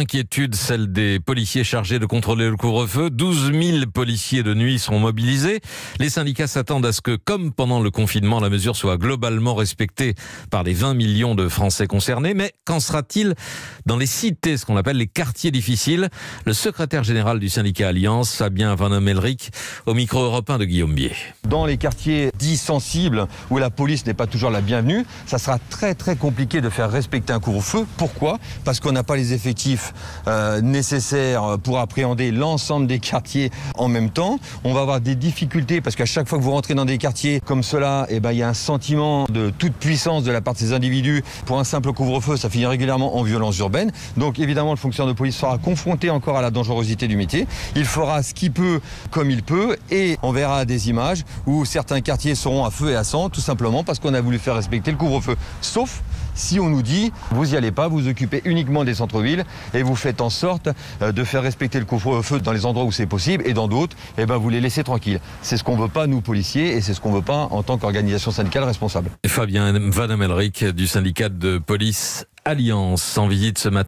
inquiétude, celle des policiers chargés de contrôler le couvre-feu. 12 000 policiers de nuit sont mobilisés. Les syndicats s'attendent à ce que, comme pendant le confinement, la mesure soit globalement respectée par les 20 millions de Français concernés. Mais qu'en sera-t-il dans les cités, ce qu'on appelle les quartiers difficiles? Le secrétaire général du syndicat Alliance, Fabien Vanham-Elric, au micro européen de Guillaume Bier. Dans les quartiers dits sensibles, où la police n'est pas toujours la bienvenue, ça sera très compliqué de faire respecter un couvre-feu. Pourquoi? Parce qu'on n'a pas les effectifs nécessaires pour appréhender l'ensemble des quartiers en même temps. On va avoir des difficultés parce qu'à chaque fois que vous rentrez dans des quartiers comme cela, il y a un sentiment de toute puissance de la part de ces individus. Pour un simple couvre-feu, ça finit régulièrement en violence urbaine. Donc évidemment, le fonctionnaire de police sera confronté encore à la dangerosité du métier. Il fera ce qu'il peut comme il peut et on verra des images où certains quartiers seront à feu et à sang, tout simplement parce qu'on a voulu faire respecter le couvre-feu. Sauf si on nous dit, vous n'y allez pas, vous occupez uniquement des centres-villes et vous faites en sorte de faire respecter le couvre-feu dans les endroits où c'est possible et dans d'autres, vous les laissez tranquilles. C'est ce qu'on ne veut pas, nous, policiers, et c'est ce qu'on ne veut pas en tant qu'organisation syndicale responsable. Fabien Vanham-Elric du syndicat de police Alliance, en visite ce matin.